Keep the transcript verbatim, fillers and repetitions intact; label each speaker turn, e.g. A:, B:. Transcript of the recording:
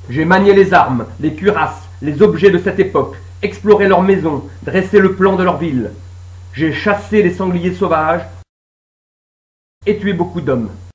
A: J'ai manié les armes, les cuirasses, les objets de cette époque, exploré leurs maisons, dressé le plan de leur ville. J'ai chassé les sangliers sauvages et tué beaucoup d'hommes.